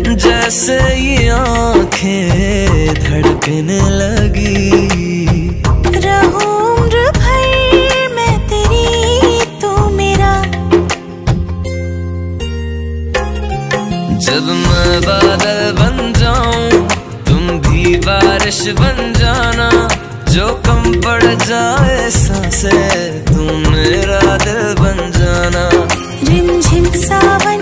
जैसे ये आंखें धड़कने लगी। रहूं उम्र भर मैं तेरी, तू मेरा। जब मैं बादल बन जाऊं तुम भी बारिश बन जाना, जो कम पड़ जाए सांसें तुम मेरा दिल बन जाना। रिमझिम सावन